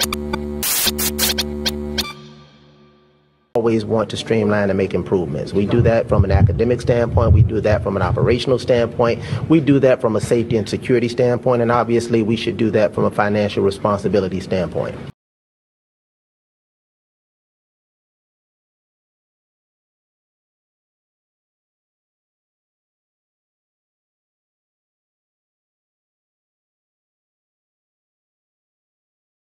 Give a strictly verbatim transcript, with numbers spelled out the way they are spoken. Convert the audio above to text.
Always want to streamline and make improvements. We do that from an academic standpoint, we do that from an operational standpoint, we do that from a safety and security standpoint, and obviously we should do that from a financial responsibility standpoint.